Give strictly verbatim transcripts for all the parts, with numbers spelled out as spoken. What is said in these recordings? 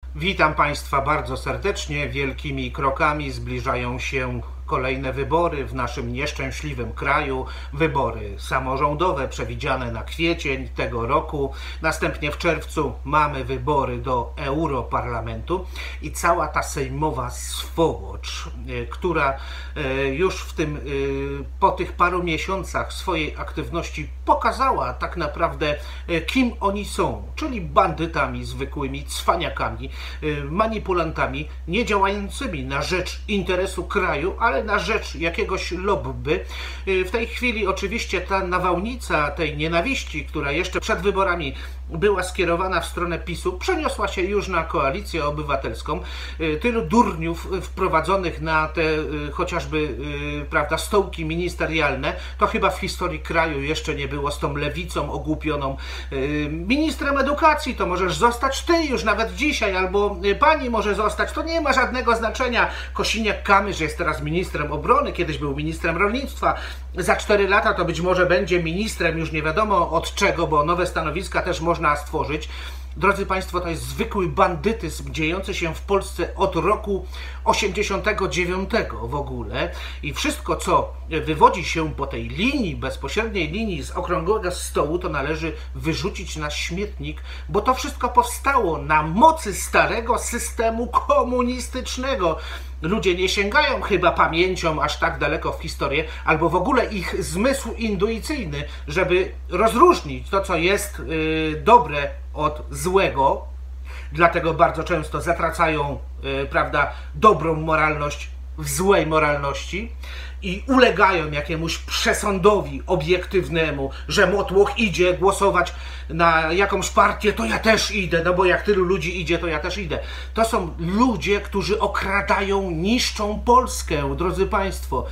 Witam Państwa bardzo serdecznie. Wielkimi krokami zbliżają się kolejne wybory w naszym nieszczęśliwym kraju. Wybory samorządowe przewidziane na kwiecień tego roku. Następnie w czerwcu mamy wybory do Europarlamentu i cała ta sejmowa swobocz, która już w tym, po tych paru miesiącach swojej aktywności pokazała tak naprawdę, kim oni są, czyli bandytami zwykłymi, cwaniakami, manipulantami, nie działającymi na rzecz interesu kraju, ale na rzecz jakiegoś lobby. W tej chwili oczywiście ta nawałnica tej nienawiści, która jeszcze przed wyborami była skierowana w stronę PiSu, przeniosła się już na Koalicję Obywatelską. Tylu durniów wprowadzonych na te chociażby, prawda, stołki ministerialne, to chyba w historii kraju jeszcze nie było, z tą lewicą ogłupioną. Ministrem edukacji to możesz zostać ty już nawet dzisiaj, albo pani może zostać, to nie ma żadnego znaczenia. Kosiniak-Kamysz jest teraz ministrem obrony, kiedyś był ministrem rolnictwa. Za cztery lata to być może będzie ministrem już nie wiadomo od czego, bo nowe stanowiska też można stworzyć. Drodzy Państwo, to jest zwykły bandytyzm dziejący się w Polsce od roku osiemdziesiątego dziewiątego w ogóle i wszystko, co wywodzi się po tej linii, bezpośredniej linii z okrągłego stołu, to należy wyrzucić na śmietnik, bo to wszystko powstało na mocy starego systemu komunistycznego. Ludzie nie sięgają chyba pamięcią aż tak daleko w historię, albo w ogóle ich zmysł intuicyjny, żeby rozróżnić to, co jest yy, dobre od złego. Dlatego bardzo często zatracają, yy, prawda, dobrą moralność w złej moralności i ulegają jakiemuś przesądowi obiektywnemu, że motłoch idzie głosować na jakąś partię, to ja też idę, no bo jak tylu ludzi idzie, to ja też idę. To są ludzie, którzy okradają, niszczą Polskę, drodzy Państwo.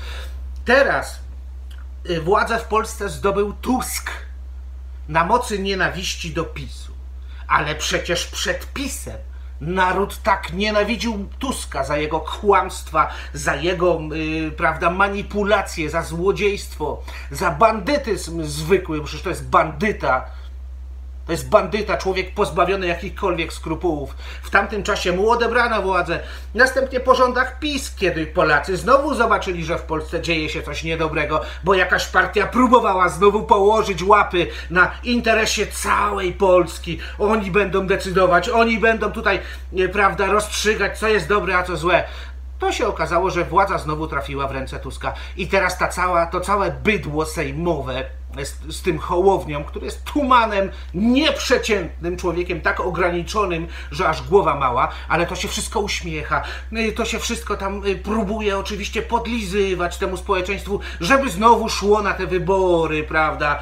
Teraz władzę w Polsce zdobył Tusk na mocy nienawiści do PiSu, ale przecież przed PiSem naród tak nienawidził Tuska za jego kłamstwa, za jego, yy, prawda, manipulacje, za złodziejstwo, za bandytyzm zwykły, przecież to jest bandyta. To jest bandyta, człowiek pozbawiony jakichkolwiek skrupułów. W tamtym czasie mu odebrano władzę. Następnie po rządach PiS, kiedy Polacy znowu zobaczyli, że w Polsce dzieje się coś niedobrego, bo jakaś partia próbowała znowu położyć łapy na interesie całej Polski. Oni będą decydować, oni będą tutaj, prawda, rozstrzygać, co jest dobre, a co złe. To się okazało, że władza znowu trafiła w ręce Tuska. I teraz ta cała, to całe bydło sejmowe z, z tym Hołownią, który jest tumanem, nieprzeciętnym człowiekiem, tak ograniczonym, że aż głowa mała, ale to się wszystko uśmiecha, to się wszystko tam próbuje oczywiście podlizywać temu społeczeństwu, żeby znowu szło na te wybory, prawda,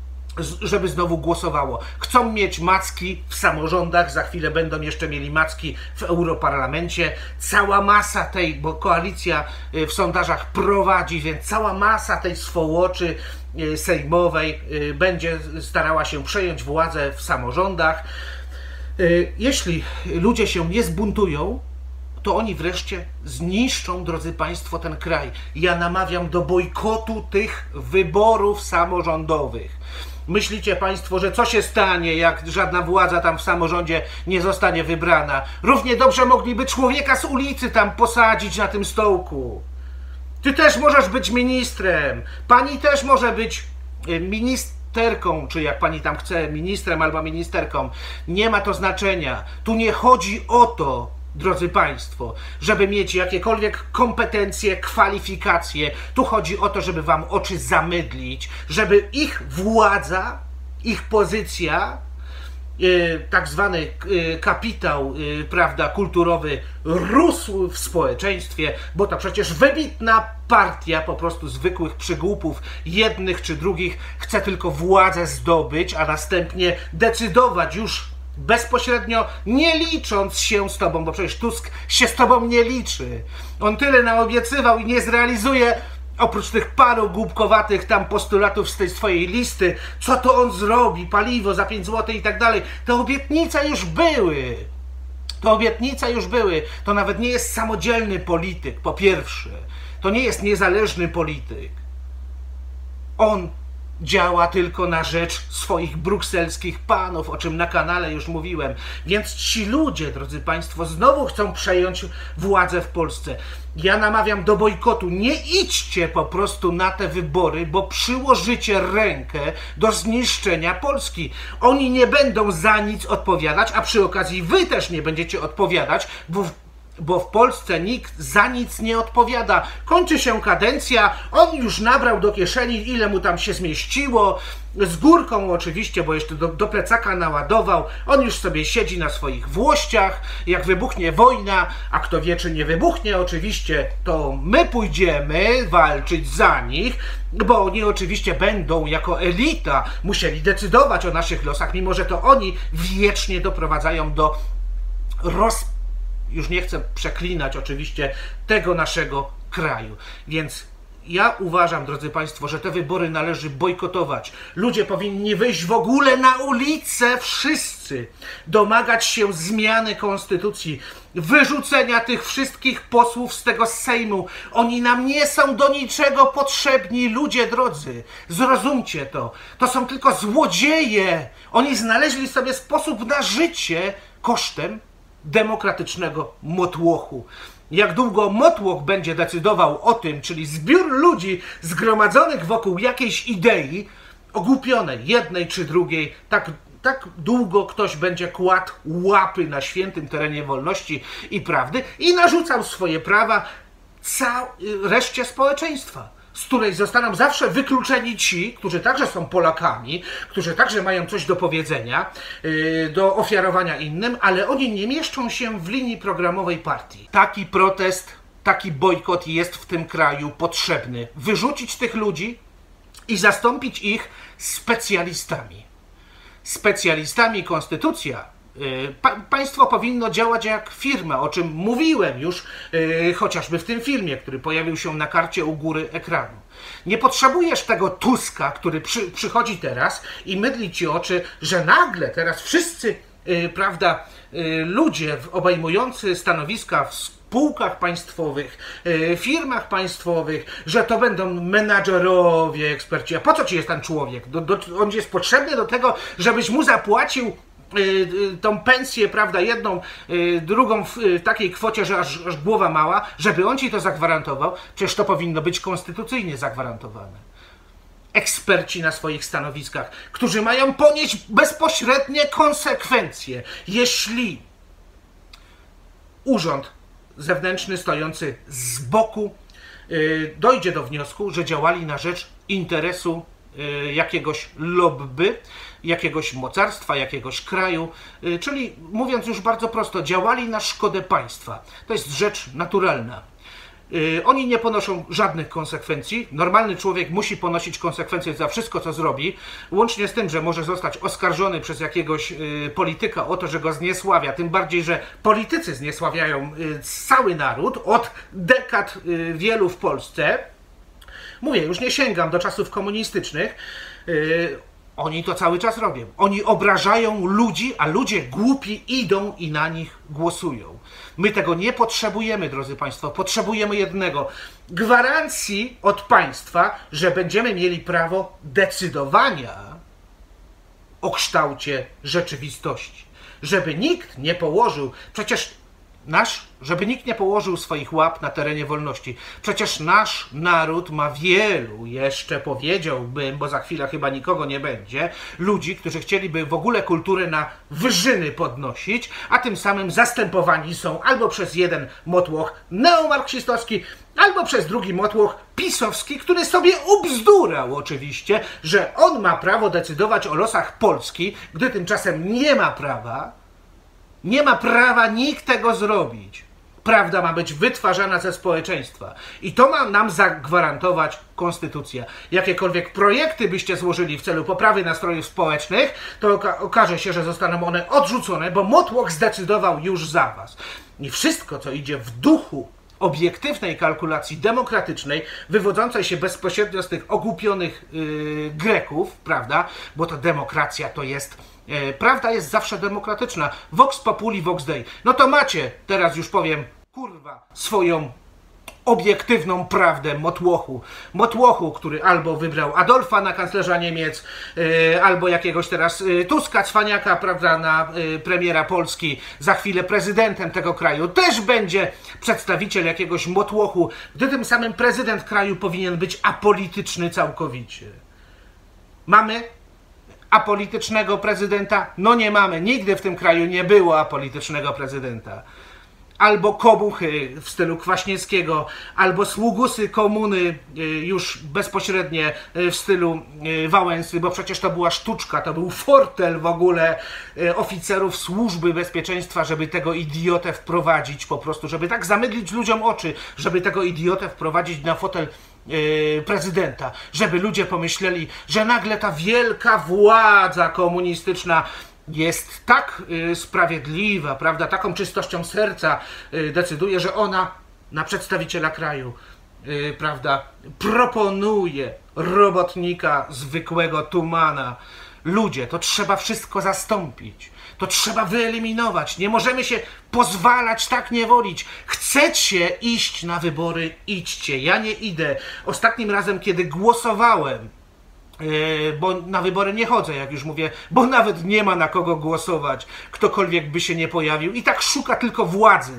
żeby znowu głosowało. Chcą mieć macki w samorządach, za chwilę będą jeszcze mieli macki w Europarlamencie. Cała masa tej, bo koalicja w sondażach prowadzi, więc cała masa tej swołoczy sejmowej będzie starała się przejąć władzę w samorządach. Jeśli ludzie się nie zbuntują, to oni wreszcie zniszczą, drodzy Państwo, ten kraj. Ja namawiam do bojkotu tych wyborów samorządowych. Myślicie Państwo, że co się stanie, jak żadna władza tam w samorządzie nie zostanie wybrana? Równie dobrze mogliby człowieka z ulicy tam posadzić na tym stołku. Ty też możesz być ministrem. Pani też może być ministerką, czy jak pani tam chce, ministrem albo ministerką. Nie ma to znaczenia. Tu nie chodzi o to, drodzy Państwo, żeby mieć jakiekolwiek kompetencje, kwalifikacje. Tu chodzi o to, żeby wam oczy zamydlić, żeby ich władza, ich pozycja, yy, tak zwany yy, kapitał, yy, prawda, kulturowy rósł w społeczeństwie, bo to przecież wybitna partia po prostu zwykłych przygłupów, jednych czy drugich, chce tylko władzę zdobyć, a następnie decydować już bezpośrednio, nie licząc się z tobą, bo przecież Tusk się z tobą nie liczy. On tyle naobiecywał i nie zrealizuje, oprócz tych paru głupkowatych tam postulatów z tej swojej listy, co to on zrobi, paliwo za pięć złotych i tak dalej. Te obietnice już były. Te obietnice już były. To nawet nie jest samodzielny polityk, po pierwsze. To nie jest niezależny polityk. On działa tylko na rzecz swoich brukselskich panów, o czym na kanale już mówiłem. Więc ci ludzie, drodzy Państwo, znowu chcą przejąć władzę w Polsce. Ja namawiam do bojkotu. Nie idźcie po prostu na te wybory, bo przyłożycie rękę do zniszczenia Polski. Oni nie będą za nic odpowiadać, a przy okazji wy też nie będziecie odpowiadać, bo w bo w Polsce nikt za nic nie odpowiada. Kończy się kadencja, on już nabrał do kieszeni, ile mu tam się zmieściło, z górką oczywiście, bo jeszcze do, do plecaka naładował, on już sobie siedzi na swoich włościach, jak wybuchnie wojna, a kto wie, czy nie wybuchnie, oczywiście, to my pójdziemy walczyć za nich, bo oni oczywiście będą jako elita musieli decydować o naszych losach, mimo że to oni wiecznie doprowadzają do rozpadu. Już nie chcę przeklinać oczywiście tego naszego kraju. Więc ja uważam, drodzy Państwo, że te wybory należy bojkotować. Ludzie powinni wyjść w ogóle na ulicę, wszyscy, domagać się zmiany konstytucji, wyrzucenia tych wszystkich posłów z tego Sejmu. Oni nam nie są do niczego potrzebni, ludzie drodzy. Zrozumcie to. To są tylko złodzieje. Oni znaleźli sobie sposób na życie kosztem demokratycznego motłochu. Jak długo motłoch będzie decydował o tym, czyli zbiór ludzi zgromadzonych wokół jakiejś idei, ogłupionej, jednej czy drugiej, tak, tak długo ktoś będzie kładł łapy na świętym terenie wolności i prawdy i narzucał swoje prawa całej reszcie społeczeństwa, z której zostaną zawsze wykluczeni ci, którzy także są Polakami, którzy także mają coś do powiedzenia, yy, do ofiarowania innym, ale oni nie mieszczą się w linii programowej partii. Taki protest, taki bojkot jest w tym kraju potrzebny. Wyrzucić tych ludzi i zastąpić ich specjalistami. Specjalistami konstytucja. Pa, państwo powinno działać jak firma, o czym mówiłem już yy, chociażby w tym filmie, który pojawił się na karcie u góry ekranu. Nie potrzebujesz tego Tuska, który przy, przychodzi teraz i mydli ci oczy, że nagle teraz wszyscy yy, prawda, yy, ludzie obejmujący stanowiska w spółkach państwowych, yy, firmach państwowych, że to będą menadżerowie, eksperci. A po co ci jest ten człowiek? Do, do, on jest potrzebny do tego, żebyś mu zapłacił tą pensję, prawda, jedną, drugą w takiej kwocie, że aż, aż głowa mała, żeby on ci to zagwarantował. Przecież to powinno być konstytucyjnie zagwarantowane. Eksperci na swoich stanowiskach, którzy mają ponieść bezpośrednie konsekwencje, jeśli urząd zewnętrzny stojący z boku dojdzie do wniosku, że działali na rzecz interesu jakiegoś lobby, jakiegoś mocarstwa, jakiegoś kraju, czyli mówiąc już bardzo prosto, działali na szkodę państwa. To jest rzecz naturalna. Oni nie ponoszą żadnych konsekwencji. Normalny człowiek musi ponosić konsekwencje za wszystko, co zrobi, łącznie z tym, że może zostać oskarżony przez jakiegoś polityka o to, że go zniesławia. Tym bardziej, że politycy zniesławiają cały naród od dekad wielu w Polsce. Mówię, już nie sięgam do czasów komunistycznych. Yy, oni to cały czas robią. Oni obrażają ludzi, a ludzie głupi idą i na nich głosują. My tego nie potrzebujemy, drodzy Państwo. Potrzebujemy jednego. Gwarancji od państwa, że będziemy mieli prawo decydowania o kształcie rzeczywistości. Żeby nikt nie położył, przecież Nasz, żeby nikt nie położył swoich łap na terenie wolności. Przecież nasz naród ma wielu, jeszcze powiedziałbym, bo za chwilę chyba nikogo nie będzie, ludzi, którzy chcieliby w ogóle kulturę na wyżyny podnosić, a tym samym zastępowani są albo przez jeden motłoch neomarksistowski, albo przez drugi motłoch pisowski, który sobie ubzdurał oczywiście, że on ma prawo decydować o losach Polski, gdy tymczasem nie ma prawa. Nie ma prawa nikt tego zrobić. Prawda ma być wytwarzana ze społeczeństwa. I to ma nam zagwarantować konstytucja. Jakiekolwiek projekty byście złożyli w celu poprawy nastrojów społecznych, to oka okaże się, że zostaną one odrzucone, bo motłoch zdecydował już za was. I wszystko, co idzie w duchu obiektywnej kalkulacji demokratycznej, wywodzącej się bezpośrednio z tych ogłupionych yy, Greków, prawda, bo to demokracja to jest, yy, prawda jest zawsze demokratyczna, vox populi, vox dei. No to macie, teraz już powiem, kurwa, swoją obiektywną prawdę Motłochu. Motłochu, który albo wybrał Adolfa na kanclerza Niemiec, yy, albo jakiegoś teraz yy, Tuska, cwaniaka, prawda, na yy, premiera Polski, za chwilę prezydentem tego kraju. Też będzie przedstawiciel jakiegoś Motłochu, gdy tym samym prezydent kraju powinien być apolityczny całkowicie. Mamy apolitycznego prezydenta? No nie mamy. Nigdy w tym kraju nie było apolitycznego prezydenta. Albo komuchy w stylu Kwaśniewskiego, albo sługusy komuny już bezpośrednie w stylu Wałęsy, bo przecież to była sztuczka, to był fortel w ogóle oficerów służby bezpieczeństwa, żeby tego idiotę wprowadzić po prostu, żeby tak zamydlić ludziom oczy, żeby tego idiotę wprowadzić na fotel prezydenta, żeby ludzie pomyśleli, że nagle ta wielka władza komunistyczna jest tak y, sprawiedliwa, prawda, taką czystością serca y, decyduje, że ona na przedstawiciela kraju, y, prawda, proponuje robotnika, zwykłego tumana. Ludzie, to trzeba wszystko zastąpić. To trzeba wyeliminować. Nie możemy się pozwalać tak niewolić. Chcecie iść na wybory? Idźcie. Ja nie idę. Ostatnim razem, kiedy głosowałem, bo na wybory nie chodzę, jak już mówię, bo nawet nie ma na kogo głosować. Ktokolwiek by się nie pojawił i tak szuka tylko władzy.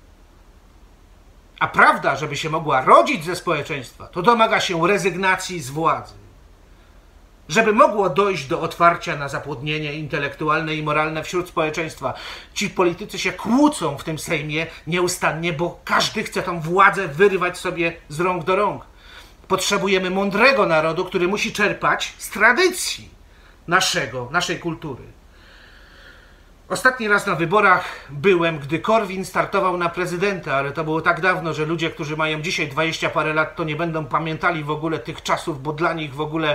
A prawda, żeby się mogła rodzić ze społeczeństwa, to domaga się rezygnacji z władzy. Żeby mogło dojść do otwarcia na zapłodnienie intelektualne i moralne wśród społeczeństwa. Ci politycy się kłócą w tym Sejmie nieustannie, bo każdy chce tą władzę wyrywać sobie z rąk do rąk. Potrzebujemy mądrego narodu, który musi czerpać z tradycji naszego, naszej kultury. Ostatni raz na wyborach byłem, gdy Korwin startował na prezydenta, ale to było tak dawno, że ludzie, którzy mają dzisiaj dwadzieścia parę lat, to nie będą pamiętali w ogóle tych czasów, bo dla nich w ogóle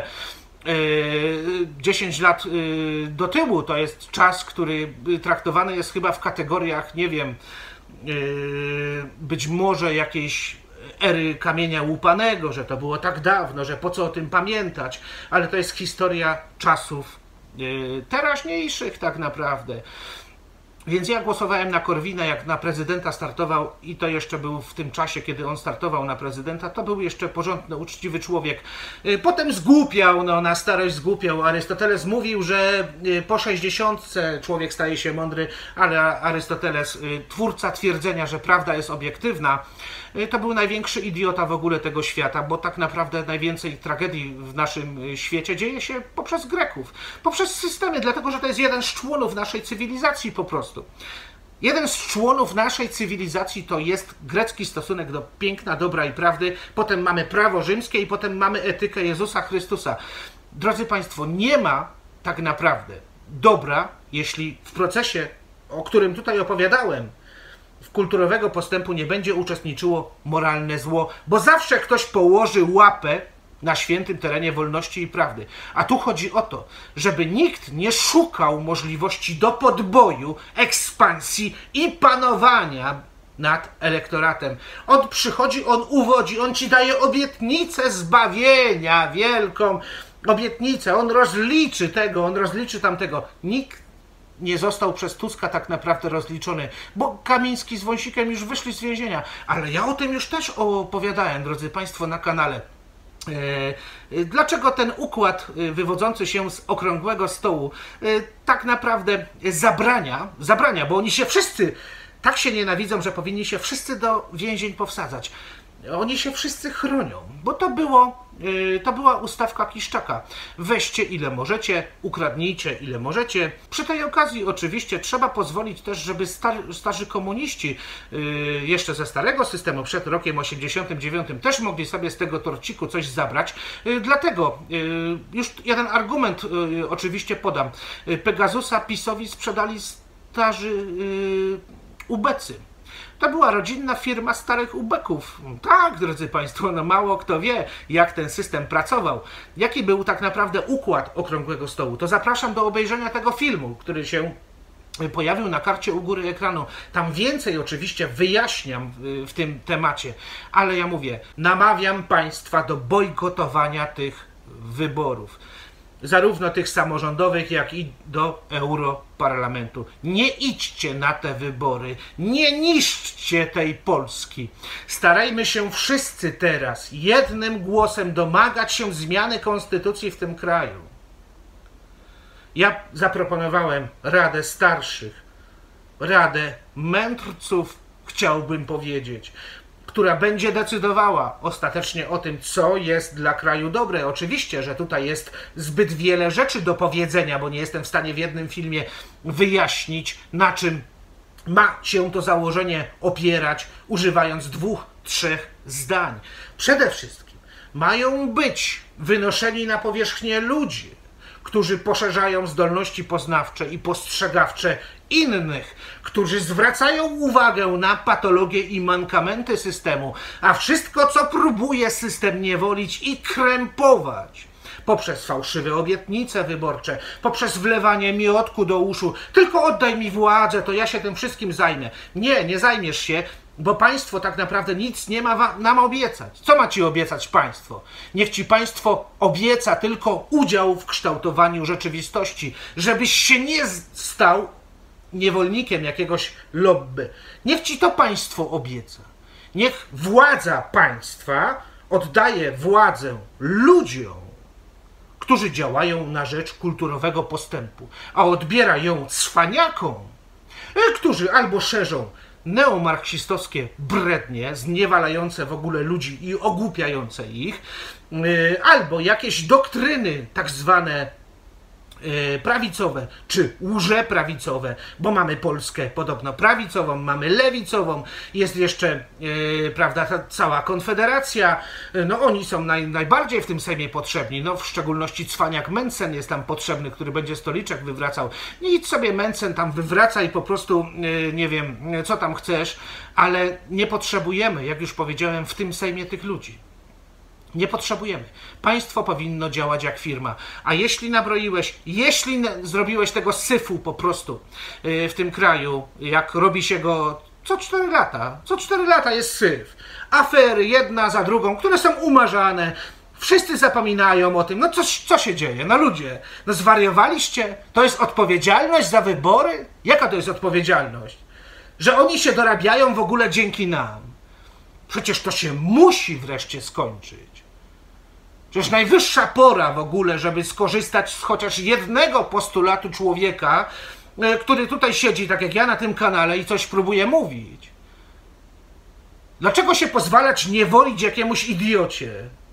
yy, dziesięć lat yy, do tyłu to jest czas, który traktowany jest chyba w kategoriach, nie wiem, yy, być może jakiejś ery kamienia łupanego, że to było tak dawno, że po co o tym pamiętać, ale to jest historia czasów yy, teraźniejszych tak naprawdę. Więc ja głosowałem na Korwina, jak na prezydenta startował i to jeszcze był w tym czasie, kiedy on startował na prezydenta, to był jeszcze porządny, uczciwy człowiek. Yy, potem zgłupiał, no na starość zgłupiał. Arystoteles mówił, że yy, po sześćdziesiątce człowiek staje się mądry, ale Arystoteles, yy, twórca twierdzenia, że prawda jest obiektywna, to był największy idiota w ogóle tego świata, bo tak naprawdę najwięcej tragedii w naszym świecie dzieje się poprzez Greków, poprzez systemy, dlatego że to jest jeden z członów naszej cywilizacji po prostu. Jeden z członów naszej cywilizacji to jest grecki stosunek do piękna, dobra i prawdy, potem mamy prawo rzymskie i potem mamy etykę Jezusa Chrystusa. Drodzy Państwo, nie ma tak naprawdę dobra, jeśli w procesie, o którym tutaj opowiadałem, kulturowego postępu nie będzie uczestniczyło moralne zło, bo zawsze ktoś położy łapę na świętym terenie wolności i prawdy. A tu chodzi o to, żeby nikt nie szukał możliwości do podboju, ekspansji i panowania nad elektoratem. On przychodzi, on uwodzi, on ci daje obietnicę zbawienia, wielką obietnicę, on rozliczy tego, on rozliczy tamtego. Nikt nie został przez Tuska tak naprawdę rozliczony, bo Kamiński z Wąsikiem już wyszli z więzienia. Ale ja o tym już też opowiadałem, drodzy Państwo, na kanale. Dlaczego ten układ wywodzący się z okrągłego stołu tak naprawdę zabrania, zabrania, bo oni się wszyscy tak się nienawidzą, że powinni się wszyscy do więzień powsadzać. Oni się wszyscy chronią, bo to było, to była ustawka Kiszczaka. Weźcie ile możecie, ukradnijcie ile możecie. Przy tej okazji oczywiście trzeba pozwolić też, żeby star, starzy komuniści jeszcze ze starego systemu, przed rokiem osiemdziesiątym dziewiątym też mogli sobie z tego torciku coś zabrać. Dlatego już jeden argument oczywiście podam. Pegasusa PiS-owi sprzedali starzy ubecy. To była rodzinna firma starych ubeków. Tak, drodzy Państwo, no mało kto wie, jak ten system pracował. Jaki był tak naprawdę układ okrągłego stołu. To zapraszam do obejrzenia tego filmu, który się pojawił na karcie u góry ekranu. Tam więcej oczywiście wyjaśniam w tym temacie. Ale ja mówię, namawiam Państwa do bojkotowania tych wyborów. zarówno tych samorządowych, jak i do Europarlamentu. Nie idźcie na te wybory, nie niszczcie tej Polski. Starajmy się wszyscy teraz jednym głosem domagać się zmiany konstytucji w tym kraju. Ja zaproponowałem Radę Starszych, Radę Mędrców, chciałbym powiedzieć, która będzie decydowała ostatecznie o tym, co jest dla kraju dobre. Oczywiście, że tutaj jest zbyt wiele rzeczy do powiedzenia, bo nie jestem w stanie w jednym filmie wyjaśnić, na czym ma się to założenie opierać, używając dwóch, trzech zdań. Przede wszystkim mają być wynoszeni na powierzchnię ludzie, którzy poszerzają zdolności poznawcze i postrzegawcze innych, którzy zwracają uwagę na patologie i mankamenty systemu, a wszystko, co próbuje system niewolić i krępować poprzez fałszywe obietnice wyborcze, poprzez wlewanie miodku do uszu, tylko oddaj mi władzę, to ja się tym wszystkim zajmę. Nie, nie zajmiesz się, bo państwo tak naprawdę nic nie ma nam obiecać. Co ma ci obiecać państwo? Niech ci państwo obieca tylko udział w kształtowaniu rzeczywistości, żebyś się nie stał niewolnikiem jakiegoś lobby. Niech ci to państwo obieca. Niech władza państwa oddaje władzę ludziom, którzy działają na rzecz kulturowego postępu, a odbiera ją cwaniakom, którzy albo szerzą neomarksistowskie brednie, zniewalające w ogóle ludzi i ogłupiające ich, albo jakieś doktryny tak zwane prawicowe czy łże-prawicowe, bo mamy Polskę podobno prawicową, mamy lewicową, jest jeszcze yy, prawda, ta cała Konfederacja, no oni są naj, najbardziej w tym Sejmie potrzebni, no w szczególności cwaniak Mencen jest tam potrzebny, który będzie stoliczek wywracał. Nic sobie Mencen tam wywraca i po prostu yy, nie wiem, co tam chcesz, ale nie potrzebujemy, jak już powiedziałem, w tym Sejmie tych ludzi. Nie potrzebujemy. Państwo powinno działać jak firma. A jeśli nabroiłeś, jeśli zrobiłeś tego syfu po prostu w tym kraju, jak robi się go co cztery lata, co cztery lata jest syf. Afery jedna za drugą, które są umarzane. Wszyscy zapominają o tym. No co, co się dzieje? No ludzie, no zwariowaliście? To jest odpowiedzialność za wybory? Jaka to jest odpowiedzialność? Że oni się dorabiają w ogóle dzięki nam. Przecież to się musi wreszcie skończyć. Przecież najwyższa pora w ogóle, żeby skorzystać z chociaż jednego postulatu człowieka, który tutaj siedzi, tak jak ja na tym kanale i coś próbuje mówić. Dlaczego się pozwalać niewolić jakiemuś idiocie?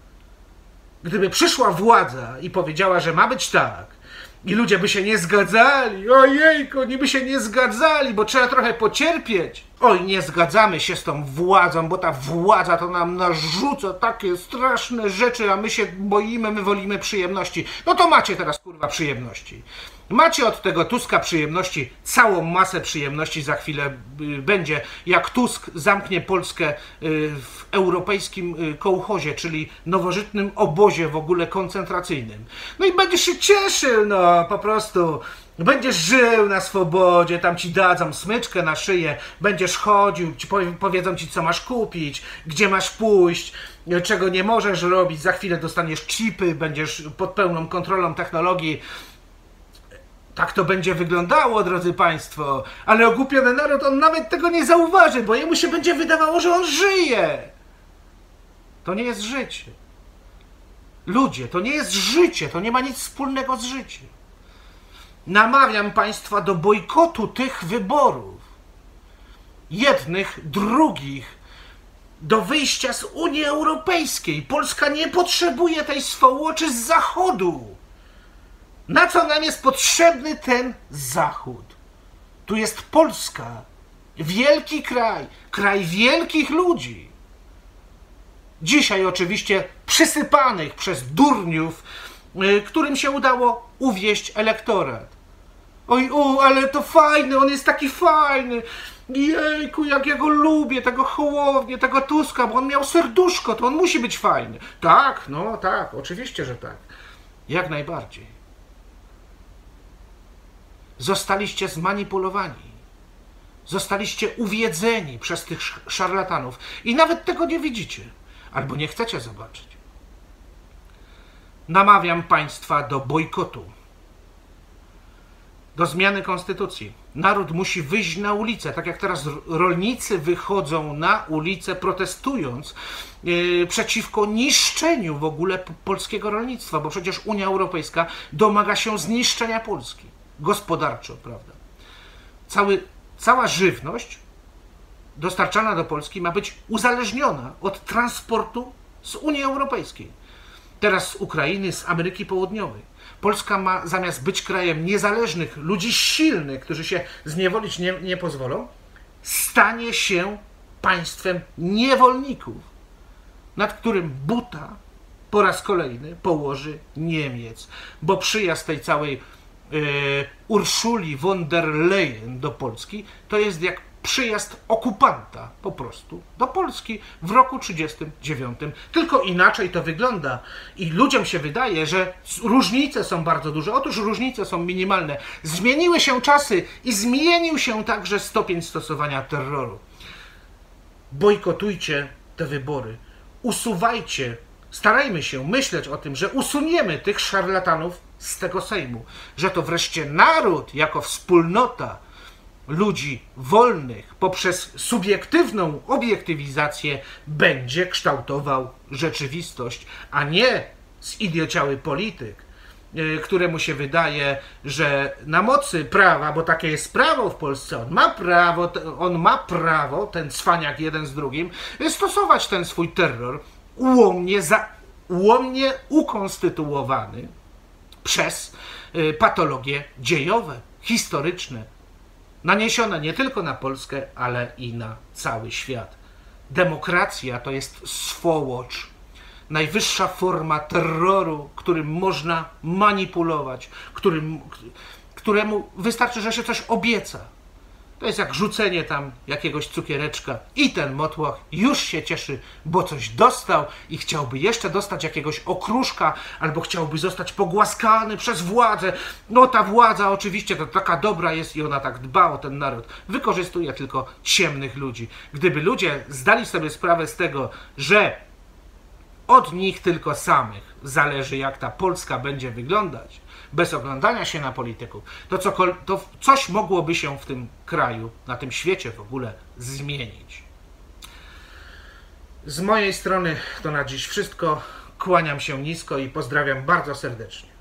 Gdyby przyszła władza i powiedziała, że ma być tak, i ludzie by się nie zgadzali, ojejku, oni by się nie zgadzali, bo trzeba trochę pocierpieć. Oj, nie zgadzamy się z tą władzą, bo ta władza to nam narzuca takie straszne rzeczy, a my się boimy, my wolimy przyjemności. No to macie teraz, kurwa, przyjemności. Macie od tego Tuska przyjemności, całą masę przyjemności za chwilę y, będzie, jak Tusk zamknie Polskę y, w europejskim y, kołchozie, czyli nowożytnym obozie w ogóle koncentracyjnym. No i będziesz się cieszył, no po prostu. Będziesz żył na swobodzie, tam ci dadzą smyczkę na szyję, będziesz chodził, ci powiedzą ci, co masz kupić, gdzie masz pójść, czego nie możesz robić, za chwilę dostaniesz chipy, będziesz pod pełną kontrolą technologii. Tak to będzie wyglądało, drodzy państwo, ale ogłupiony naród, on nawet tego nie zauważy, bo jemu się będzie wydawało, że on żyje. To nie jest życie. Ludzie, to nie jest życie, to nie ma nic wspólnego z życiem. Namawiam państwa do bojkotu tych wyborów. Jednych, drugich, do wyjścia z Unii Europejskiej. Polska nie potrzebuje tej swołoczy z Zachodu. Na co nam jest potrzebny ten Zachód? Tu jest Polska, wielki kraj, kraj wielkich ludzi. Dzisiaj oczywiście przysypanych przez durniów, którym się udało uwieść elektorat. Oj, u, ale to fajny, on jest taki fajny. Jejku, jak ja go lubię, tego Hołownię, tego Tuska, bo on miał serduszko, to on musi być fajny. Tak, no tak, oczywiście, że tak. Jak najbardziej. Zostaliście zmanipulowani. Zostaliście uwiedzeni przez tych szarlatanów i nawet tego nie widzicie. Albo nie chcecie zobaczyć. namawiam państwa do bojkotu, do zmiany konstytucji. Naród musi wyjść na ulicę, tak jak teraz rolnicy wychodzą na ulicę, protestując yy, przeciwko niszczeniu w ogóle polskiego rolnictwa, bo przecież Unia Europejska domaga się zniszczenia Polski gospodarczo, prawda? Cały, cała żywność dostarczana do Polski ma być uzależniona od transportu z Unii Europejskiej. Teraz z Ukrainy, z Ameryki Południowej. Polska ma, zamiast być krajem niezależnych, ludzi silnych, którzy się zniewolić nie, nie pozwolą, stanie się państwem niewolników, nad którym buta po raz kolejny położy Niemiec. Bo przyjazd tej całej yy, Urszuli von der Leyen do Polski to jest jak przyjazd okupanta po prostu do Polski w roku trzydziestym dziewiątym. Tylko inaczej to wygląda i ludziom się wydaje, że różnice są bardzo duże. Otóż różnice są minimalne. Zmieniły się czasy i zmienił się także stopień stosowania terroru. Bojkotujcie te wybory. Usuwajcie, starajmy się myśleć o tym, że usuniemy tych szarlatanów z tego Sejmu. Że to wreszcie naród jako wspólnota ludzi wolnych poprzez subiektywną obiektywizację będzie kształtował rzeczywistość, a nie zidiociały polityk, któremu się wydaje, że na mocy prawa, bo takie jest prawo w Polsce, on ma prawo, on ma prawo, ten cwaniak jeden z drugim, stosować ten swój terror ułomnie, za, ułomnie ukonstytuowany przez patologie dziejowe, historyczne, naniesione nie tylko na Polskę, ale i na cały świat. Demokracja to jest swołocz, najwyższa forma terroru, którym można manipulować, którym, któremu wystarczy, że się coś obieca. To jest jak rzucenie tam jakiegoś cukiereczka i ten motłoch już się cieszy, bo coś dostał i chciałby jeszcze dostać jakiegoś okruszka, albo chciałby zostać pogłaskany przez władzę. No ta władza oczywiście to taka dobra jest i ona tak dba o ten naród. Wykorzystuje tylko ciemnych ludzi. Gdyby ludzie zdali sobie sprawę z tego, że od nich tylko samych zależy, jak ta Polska będzie wyglądać, bez oglądania się na polityków, to, co, to coś mogłoby się w tym kraju, na tym świecie w ogóle zmienić. Z mojej strony to na dziś wszystko. Kłaniam się nisko i pozdrawiam bardzo serdecznie.